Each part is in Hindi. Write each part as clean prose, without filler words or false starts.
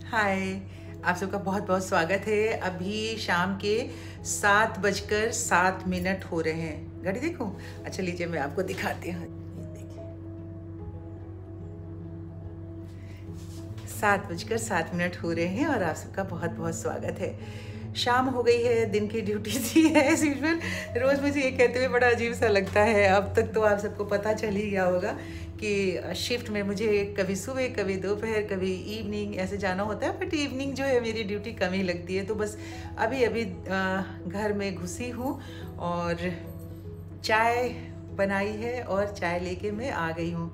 हाय, आप सबका बहुत बहुत स्वागत है। अभी शाम के 7:07 हो रहे हैं। घड़ी देखूं? अच्छा लीजिए मैं आपको दिखाती हूँ। ये देखिए 7:07 हो रहे हैं और आप सबका बहुत बहुत स्वागत है। शाम हो गई है, दिन की ड्यूटी थी एज यूजुअल। रोज़ मुझे ये कहते हुए बड़ा अजीब सा लगता है। अब तक तो आप सबको पता चल ही गया होगा कि शिफ्ट में मुझे कभी सुबह, कभी दोपहर, कभी इवनिंग ऐसे जाना होता है। बट इवनिंग जो है मेरी ड्यूटी कम ही लगती है। तो बस अभी अभी घर में घुसी हूँ और चाय बनाई है और चाय लेके मैं आ गई हूँ।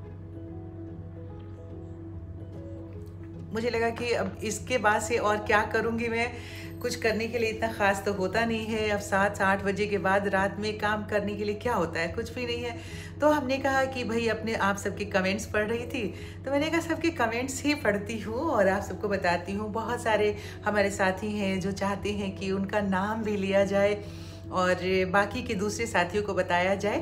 मुझे लगा कि अब इसके बाद से और क्या करूँगी मैं। कुछ करने के लिए इतना ख़ास तो होता नहीं है। अब 7-8 बजे के बाद रात में काम करने के लिए क्या होता है, कुछ भी नहीं है। तो हमने कहा कि भाई अपने आप सबके कमेंट्स पढ़ रही थी, तो मैंने कहा सबके कमेंट्स ही पढ़ती हूँ और आप सबको बताती हूँ। बहुत सारे हमारे साथी हैं जो चाहते हैं कि उनका नाम भी लिया जाए और बाकी के दूसरे साथियों को बताया जाए।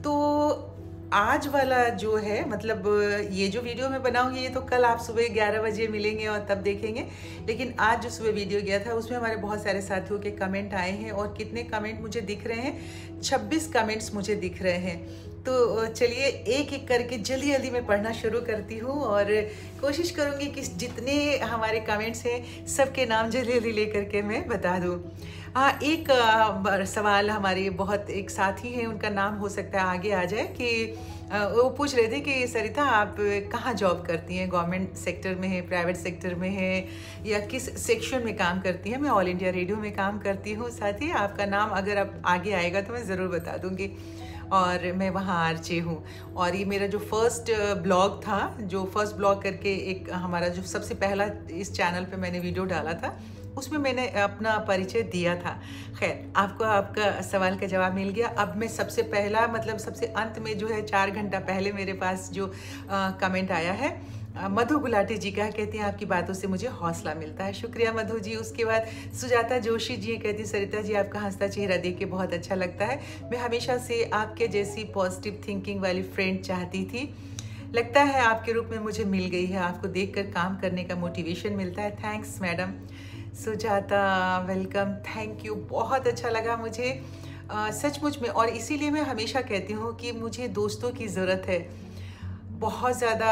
तो आज वाला जो है, मतलब ये जो वीडियो मैं बनाऊंगी ये तो कल आप सुबह 11 बजे मिलेंगे और तब देखेंगे। लेकिन आज जो सुबह वीडियो गया था उसमें हमारे बहुत सारे साथियों के कमेंट आए हैं और कितने कमेंट मुझे दिख रहे हैं, 26 कमेंट्स मुझे दिख रहे हैं। तो चलिए एक एक करके जल्दी जल्दी मैं पढ़ना शुरू करती हूँ और कोशिश करूँगी कि जितने हमारे कमेंट्स हैं सबके नाम जल्दी जल्दी लेकर के मैं बता दूँ। हाँ, एक सवाल हमारे बहुत एक साथी हैं, उनका नाम हो सकता है आगे आ जाए, कि वो पूछ रहे थे कि सरिता आप कहाँ जॉब करती हैं, गवर्नमेंट सेक्टर में है, प्राइवेट सेक्टर में है या किस सेक्शन में काम करती हैं। मैं ऑल इंडिया रेडियो में काम करती हूँ। साथी आपका नाम अगर आप आगे आएगा तो मैं ज़रूर बता दूँगी। और मैं वहाँ आरजे हूँ और ये मेरा जो फर्स्ट ब्लॉग था, जो फर्स्ट ब्लॉग करके एक हमारा जो सबसे पहला इस चैनल पे मैंने वीडियो डाला था, उसमें मैंने अपना परिचय दिया था। खैर, आपको आपका सवाल का जवाब मिल गया। अब मैं सबसे पहला, मतलब सबसे अंत में जो है 4 घंटा पहले मेरे पास जो कमेंट आया है, मधु गुलाटी जी का, कहती हैं आपकी बातों से मुझे हौसला मिलता है। शुक्रिया मधु जी। उसके बाद सुजाता जोशी जी कहती, सरिता जी आपका हंसता चेहरा देख के बहुत अच्छा लगता है। मैं हमेशा से आपके जैसी पॉजिटिव थिंकिंग वाली फ्रेंड चाहती थी, लगता है आपके रूप में मुझे मिल गई है। आपको देखकर काम करने का मोटिवेशन मिलता है। Thanks madam. Sujata welcome, thank you. बहुत अच्छा लगा मुझे सचमुच में, और इसीलिए मैं हमेशा कहती हूँ कि मुझे दोस्तों की ज़रूरत है बहुत ज़्यादा।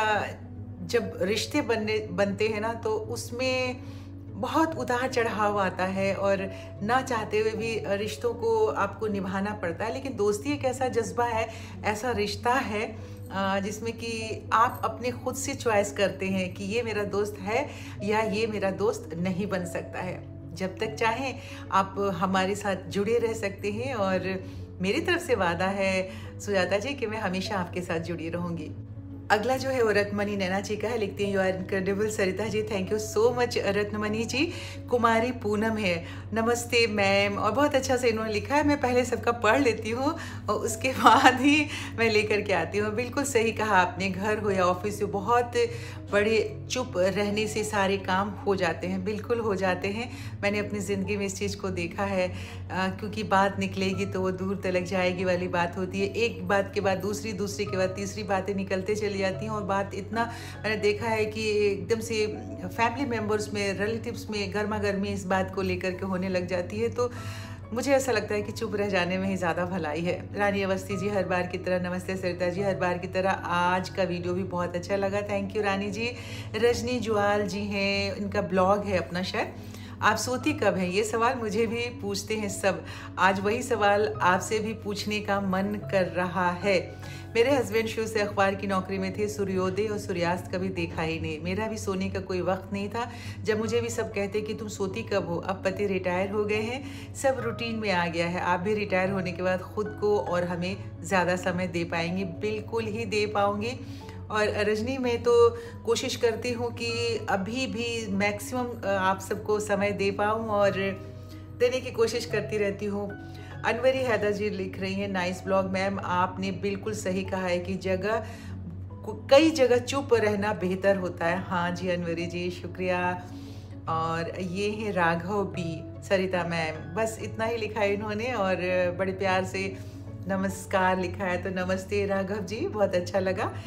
जब रिश्ते बनते हैं ना तो उसमें बहुत उतार चढ़ाव आता है और ना चाहते हुए भी रिश्तों को आपको निभाना पड़ता है। लेकिन दोस्ती एक ऐसा जज्बा है, ऐसा रिश्ता है जिसमें कि आप अपने खुद से चॉइस करते हैं कि ये मेरा दोस्त है या ये मेरा दोस्त नहीं बन सकता है। जब तक चाहें आप हमारे साथ जुड़े रह सकते हैं और मेरी तरफ से वादा है सुजाता जी कि मैं हमेशा आपके साथ जुड़ी रहूँगी। अगला जो है वो रत्नमणि नैना जी का है। लिखती हैं, you are incredible Sarita ji, thank you so much Ratnamani ji. Kumari Poonam है, नमस्ते मैम। और बहुत अच्छा से इन्होंने लिखा है। मैं पहले सबका पढ़ लेती हूँ और उसके बाद ही मैं लेकर के आती हूँ। बिल्कुल सही कहा आपने, घर हो या ऑफिस हो, बहुत बड़े चुप रहने से सारे काम हो जाते हैं, बिल्कुल हो जाते हैं। मैंने अपनी ज़िंदगी में इस चीज़ को देखा है, क्योंकि बात निकलेगी तो वो दूर तलक जाएगी वाली बात होती है। एक बात के बाद दूसरी, दूसरी के बाद तीसरी बातें निकलते चली जाती हैं और बात इतना मैंने देखा है कि एकदम से फैमिली मेम्बर्स में, रिलेटिव्स में गर्मा गर्मी इस बात को लेकर के होने लग जाती है। तो मुझे ऐसा लगता है कि चुप रह जाने में ही ज़्यादा भलाई है। रानी अवस्थी जी, हर बार की तरह नमस्ते सरिता जी, हर बार की तरह आज का वीडियो भी बहुत अच्छा लगा, थैंक यू रानी जी। रजनी जुआल जी हैं, इनका ब्लॉग है अपना शायद। आप सोती कब हैं, ये सवाल मुझे भी पूछते हैं सब। आज वही सवाल आपसे भी पूछने का मन कर रहा है। मेरे हस्बैंड शुरू से अखबार की नौकरी में थे, सूर्योदय और सूर्यास्त कभी देखा ही नहीं। मेरा भी सोने का कोई वक्त नहीं था। जब मुझे भी सब कहते कि तुम सोती कब हो, अब पति रिटायर हो गए हैं, सब रूटीन में आ गया है। आप भी रिटायर होने के बाद खुद को और हमें ज़्यादा समय दे पाएंगे। बिल्कुल ही दे पाऊँगी। और रजनी, मैं तो कोशिश करती हूँ कि अभी भी मैक्सिमम आप सबको समय दे पाऊँ और देने की कोशिश करती रहती हूँ। अनवरी हैदर जी लिख रही हैं, नाइस ब्लॉग मैम, आपने बिल्कुल सही कहा है कि कई जगह चुप रहना बेहतर होता है। हाँ जी अनवरी जी, शुक्रिया। और ये है राघव बी, सरिता मैम, बस इतना ही लिखा है इन्होंने और बड़े प्यार से नमस्कार लिखा है। तो नमस्ते राघव जी, बहुत अच्छा लगा।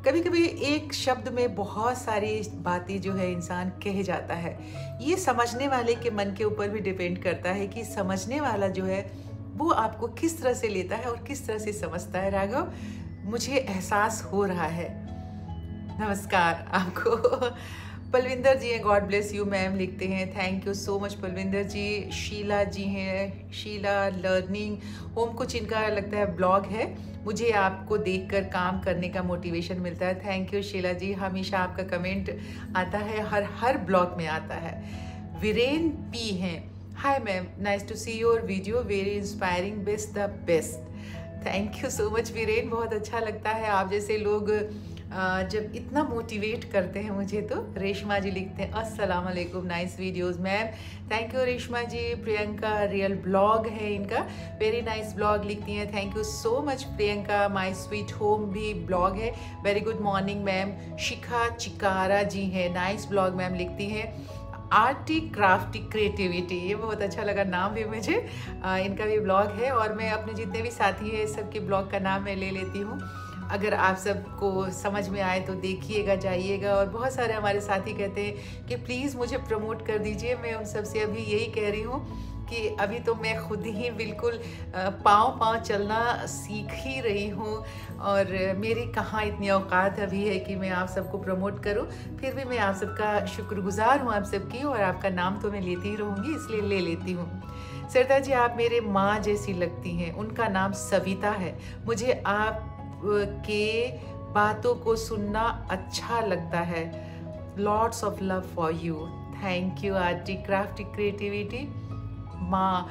कभी कभी एक शब्द में बहुत सारी बातें जो है इंसान कह जाता है। ये समझने वाले के मन के ऊपर भी डिपेंड करता है कि समझने वाला जो है वो आपको किस तरह से लेता है और किस तरह से समझता है। राघव, मुझे एहसास हो रहा है। नमस्कार आपको। पलविंदर जी हैं, गॉड ब्लेस यू मैम लिखते हैं, thank you so much Palvinder ji. Sheela ji हैं, शीला लर्निंग होम कुछ इनका लगता है ब्लॉग है। मुझे आपको देखकर काम करने का मोटिवेशन मिलता है। थैंक यू शीला जी, हमेशा आपका कमेंट आता है, हर ब्लॉग में आता है। वीरेन पी हैं, hi ma'am, nice to see your video, very inspiring, best the best. Thank you so much Viren, बहुत अच्छा लगता है आप जैसे लोग जब इतना मोटिवेट करते हैं मुझे। तो रेशमा जी लिखते हैं, अस्सलाम वालेकुम, nice videos ma'am, thank you Reshma ji. Priyanka, real blog है इनका, वेरी नाइस ब्लॉग लिखती हैं, thank you so much Priyanka. My sweet home भी ब्लॉग है, very good morning ma'am. Shikha Chikara ji हैं, नाइस ब्लॉग मैम लिखती हैं। आर्टी क्राफ्टी क्रिएटिविटी, ये बहुत अच्छा लगा नाम भी मुझे। इनका भी ब्लॉग है और मैं अपने जितने भी साथी हैं सबके ब्लॉग का नाम मैं ले लेती हूँ। अगर आप सबको समझ में आए तो देखिएगा, जाइएगा। और बहुत सारे हमारे साथी कहते हैं कि प्लीज़ मुझे प्रमोट कर दीजिए। मैं उन सब से अभी यही कह रही हूँ कि अभी तो मैं खुद ही बिल्कुल पाँव चलना सीख ही रही हूँ और मेरी कहाँ इतनी औकात अभी है कि मैं आप सबको प्रमोट करूँ। फिर भी मैं आप सबका शुक्रगुजार हूँ आप सबकी, और आपका नाम तो मैं लेती ही रहूँगी, इसलिए ले लेती हूँ। सरदा जी, आप मेरे माँ जैसी लगती हैं, उनका नाम सविता है। मुझे आप के बातों को सुनना अच्छा लगता है, lots of love for you. Thank you arty crafty creativity. माँ,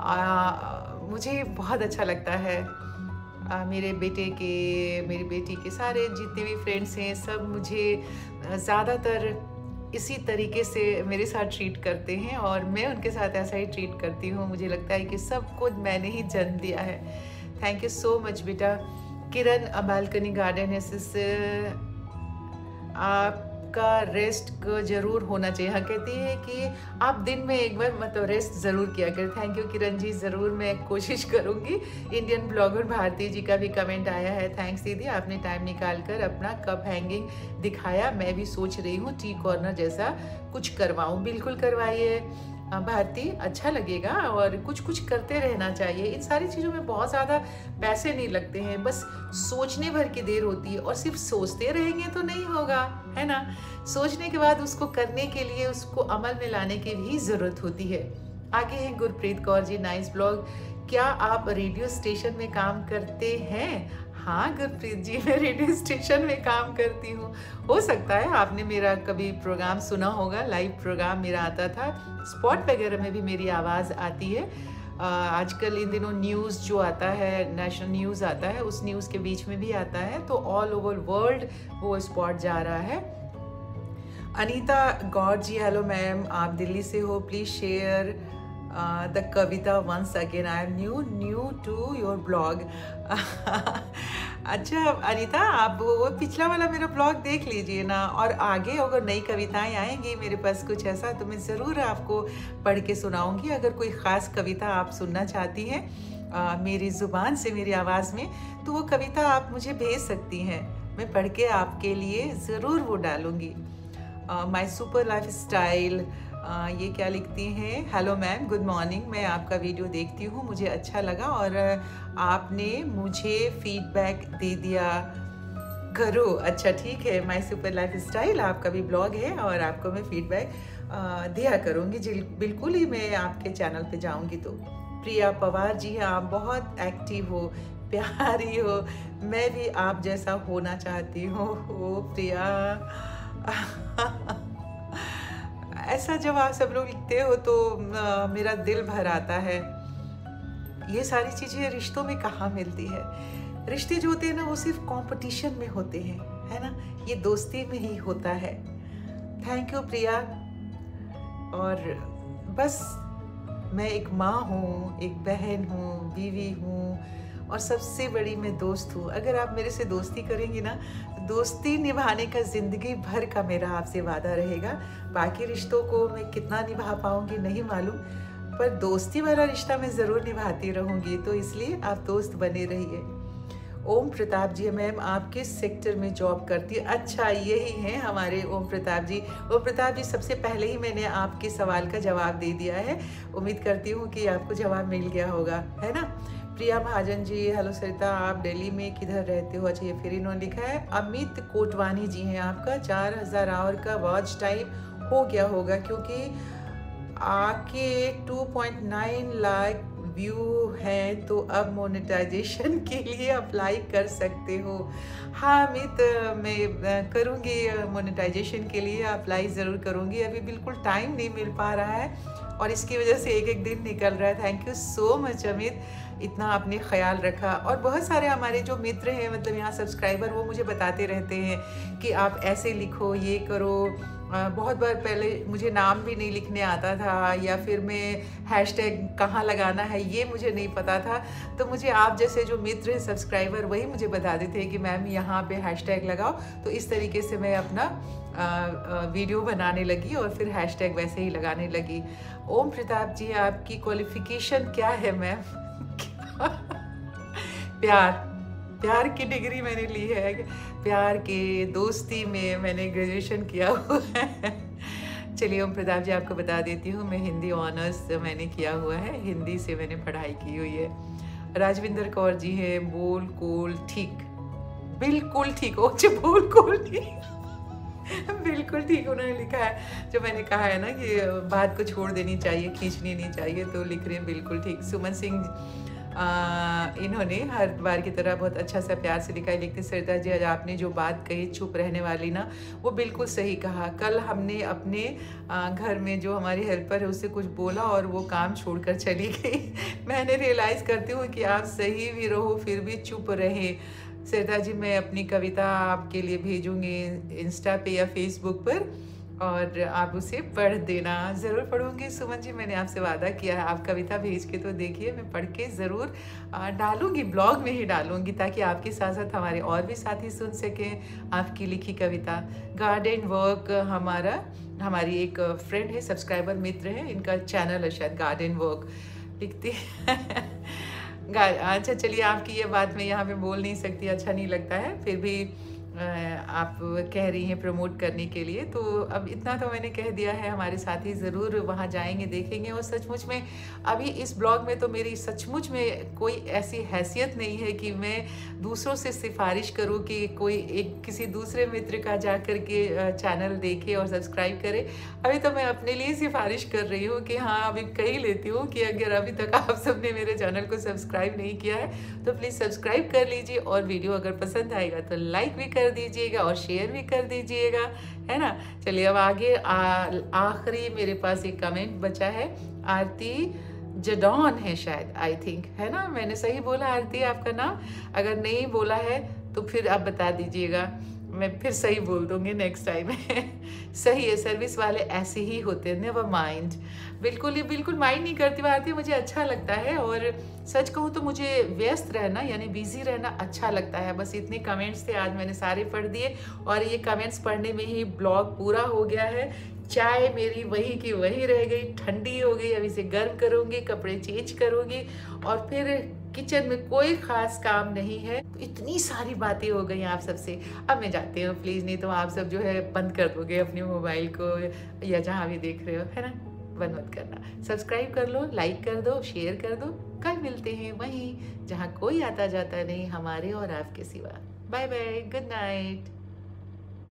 मुझे बहुत अच्छा लगता है। मेरी बेटी के सारे जितने भी फ्रेंड्स हैं सब मुझे ज़्यादातर इसी तरीके से मेरे साथ ट्रीट करते हैं और मैं उनके साथ ऐसा ही ट्रीट करती हूँ। मुझे लगता है कि सबको मैंने ही जन्म दिया है। थैंक यू सो मच बेटा। किरण, बालकनी गार्डन आपका रेस्ट को जरूर होना चाहिए। हाँ, कहती है कि आप दिन में एक बार मतलब रेस्ट ज़रूर किया करें। थैंक यू किरण जी, ज़रूर मैं कोशिश करूँगी। इंडियन ब्लॉगर भारती जी का भी कमेंट आया है, थैंक्स दीदी, आपने टाइम निकाल कर अपना कप हैंगिंग दिखाया। मैं भी सोच रही हूँ टी कॉर्नर जैसा कुछ करवाऊँ। बिल्कुल करवाइए भारती, अच्छा लगेगा। और कुछ करते रहना चाहिए। इन सारी चीज़ों में बहुत ज़्यादा पैसे नहीं लगते हैं, बस सोचने भर की देर होती है। और सिर्फ सोचते रहेंगे तो नहीं होगा, है ना। सोचने के बाद उसको करने के लिए, उसको अमल में लाने की भी ज़रूरत होती है। आगे हैं गुरप्रीत कौर जी, नाइस ब्लॉग। क्या आप रेडियो स्टेशन में काम करते हैं? हाँ गुरप्रीत जी, मैं रेडियो स्टेशन में काम करती हूँ। हो सकता है आपने मेरा कभी प्रोग्राम सुना होगा, लाइव प्रोग्राम मेरा आता था। स्पॉट वगैरह में भी मेरी आवाज़ आती है। आजकल इन दिनों न्यूज़ जो आता है, नेशनल न्यूज़ आता है, उस न्यूज़ के बीच में भी आता है। तो ऑल ओवर वर्ल्ड वो स्पॉट जा रहा है। अनीता गॉड जी, हेलो मैम, आप दिल्ली से हो, please share the kavita once again, I am new to your blog. अच्छा अनीता, आप वो पिछला वाला मेरा ब्लॉग देख लीजिए ना, और आगे अगर नई कविताएं आएंगी मेरे पास कुछ ऐसा तो मैं ज़रूर आपको पढ़ के सुनाऊंगी। अगर कोई ख़ास कविता आप सुनना चाहती हैं मेरी ज़ुबान से, मेरी आवाज़ में, तो वो कविता आप मुझे भेज सकती हैं, मैं पढ़ के आपके लिए ज़रूर वो डालूँगी। माई सुपर लाइफ स्टाइल, ये क्या लिखती हैं, हेलो मैम, गुड मॉर्निंग, मैं आपका वीडियो देखती हूँ, मुझे अच्छा लगा और आपने मुझे फीडबैक दे दिया करो। अच्छा ठीक है, माई सुपर लाइफ स्टाइल आपका भी ब्लॉग है और आपको मैं फीडबैक दिया करूँगी जी, बिल्कुल ही मैं आपके चैनल पे जाऊँगी। तो प्रिया पवार जी हैं, आप बहुत एक्टिव हो, प्यारी हो, मैं भी आप जैसा होना चाहती हूँ। ओ प्रिया, ऐसा जब आप सब लोग लिखते हो तो मेरा दिल भर आता है। ये सारी चीज़ें रिश्तों में कहाँ मिलती है। रिश्ते जो होते हैं ना वो सिर्फ कंपटीशन में होते हैं, है ना, ये दोस्ती में ही होता है। Thank you Priya. और बस मैं एक माँ हूँ, एक बहन हूँ, बीवी हूँ और सबसे बड़ी मैं दोस्त हूँ। अगर आप मेरे से दोस्ती करेंगी ना, दोस्ती निभाने का ज़िंदगी भर का मेरा आपसे वादा रहेगा। बाकी रिश्तों को मैं कितना निभा पाऊँगी नहीं मालूम, पर दोस्ती वाला रिश्ता मैं ज़रूर निभाती रहूँगी। तो इसलिए आप दोस्त बने रहिए। ओम प्रताप जी मैम आप किस सेक्टर में जॉब करती है? अच्छा, यही हैं हमारे ओम प्रताप जी। ओम प्रताप जी, सबसे पहले ही मैंने आपके सवाल का जवाब दे दिया है। उम्मीद करती हूँ कि आपको जवाब मिल गया होगा, है ना। प्रिया महाजन जी, हेलो सरिता, आप दिल्ली में किधर रहते हो? अच्छा, ये फिर इन्होंने लिखा है। अमित कोटवानी जी हैं आपका 4000 आवर का वॉच टाइम हो गया होगा, क्योंकि आके 2.9 लाख व्यू हैं, तो अब मोनेटाइजेशन के लिए अप्लाई कर सकते हो। हाँ अमित, मैं करूँगी मोनेटाइजेशन के लिए अप्लाई ज़रूर करूँगी। अभी बिल्कुल टाइम नहीं मिल पा रहा है और इसकी वजह से एक एक दिन निकल रहा है। Thank you so much Amit, इतना आपने ख्याल रखा। और बहुत सारे हमारे जो मित्र हैं, मतलब यहाँ सब्सक्राइबर, वो मुझे बताते रहते हैं कि आप ऐसे लिखो, ये करो। बहुत बार पहले मुझे नाम भी नहीं लिखने आता था, या फिर मैं हैशटैग कहाँ लगाना है ये मुझे नहीं पता था। तो मुझे आप जैसे जो मित्र हैं, सब्सक्राइबर, वही मुझे बता देते हैं कि मैम यहाँ पे हैशटैग लगाओ। तो इस तरीके से मैं अपना वीडियो बनाने लगी और फिर हैशटैग वैसे ही लगाने लगी। ओम प्रताप जी, आपकी क्वालिफिकेशन क्या है मैम? प्यार की डिग्री मैंने ली है, प्यार के दोस्ती में मैंने ग्रेजुएशन किया हुआ है। चलिए ओम प्रताप जी, आपको बता देती हूँ, मैं हिंदी ऑनर्स मैंने किया हुआ है, हिंदी से मैंने पढ़ाई की हुई है। राजविंदर कौर जी है, बोल कोल ठीक, बिल्कुल ठीक हो, बोल कोल ठीक बिल्कुल ठीक उन्होंने लिखा है। जो मैंने कहा है ना कि बात को छोड़ देनी चाहिए, खींचनी नहीं चाहिए, तो लिख रहे हैं बिल्कुल ठीक। सुमन सिंह इन्होंने हर बार की तरह बहुत अच्छा सा प्यार से लिखा है। लिखते, सरिता जी आज आपने जो बात कही चुप रहने वाली ना, वो बिल्कुल सही कहा। कल हमने अपने घर में जो हमारी हेल्पर है उससे कुछ बोला और वो काम छोड़कर चली गई। मैंने रियलाइज़ करती हूँ कि आप सही भी रहो फिर भी चुप रहे। सरिता जी, मैं अपनी कविता आपके लिए भेजूँगी इंस्टा पे या फेसबुक पर, और आप उसे पढ़ देना। ज़रूर पढ़ूंगी सुमन जी, मैंने आपसे वादा किया है। आप कविता भेज के तो देखिए, मैं पढ़ के ज़रूर डालूंगी, ब्लॉग में ही डालूंगी, ताकि आपके साथ साथ हमारे और भी साथी सुन सकें आपकी लिखी कविता। गार्डन वर्क हमारी एक फ्रेंड है, सब्सक्राइबर मित्र है, इनका चैनल है शायद गार्डन वर्क, लिखती अच्छा चलिए, आपकी ये बात मैं यहाँ पे बोल नहीं सकती, अच्छा नहीं लगता है, फिर भी आप कह रही हैं प्रमोट करने के लिए, तो अब इतना तो मैंने कह दिया है। हमारे साथी ज़रूर वहाँ जाएंगे, देखेंगे। और सचमुच में अभी इस ब्लॉग में तो मेरी सचमुच में कोई ऐसी हैसियत नहीं है कि मैं दूसरों से सिफारिश करूँ कि कोई एक किसी दूसरे मित्र का जा कर के चैनल देखे और सब्सक्राइब करे। अभी तो मैं अपने लिए सिफारिश कर रही हूँ कि हाँ, अभी कह लेती हूँ कि अगर अभी तक आप सबने मेरे चैनल को सब्सक्राइब नहीं किया है तो प्लीज़ सब्सक्राइब कर लीजिए, और वीडियो अगर पसंद आएगा तो लाइक भी कर दीजिएगा और शेयर भी कर दीजिएगा, है ना। चलिए अब आगे आखिरी मेरे पास एक कमेंट बचा है। आरती जडॉन है शायद, आई थिंक, है ना, मैंने सही बोला आरती आपका नाम? अगर नहीं बोला है तो फिर आप बता दीजिएगा, मैं फिर सही बोल दूंगी नेक्स्ट टाइम। सही है, सर्विस वाले ऐसे ही होते हैं, नेवर माइंड। बिल्कुल ही बिल्कुल माइंड नहीं करती बात है, मुझे अच्छा लगता है। और सच कहूँ तो मुझे व्यस्त रहना यानी बिजी रहना अच्छा लगता है। बस इतने कमेंट्स थे, आज मैंने सारे पढ़ दिए, और ये कमेंट्स पढ़ने में ही ब्लॉग पूरा हो गया है। चाय मेरी वही की वही रह गई, ठंडी हो गई, अब इसे गर्म करूँगी, कपड़े चेंज करूँगी, और फिर किचन में कोई ख़ास काम नहीं है। तो इतनी सारी बातें हो गई आप सबसे, अब मैं जाती हूँ प्लीज़, नहीं तो आप सब जो है बंद कर दोगे अपने मोबाइल को, या जहाँ भी देख रहे हो, है ना। बंद मत करना, सब्सक्राइब कर लो, लाइक कर दो, शेयर कर दो। कल मिलते हैं वहीं जहाँ कोई आता जाता नहीं हमारे और आपके सिवा। Bye bye, good night.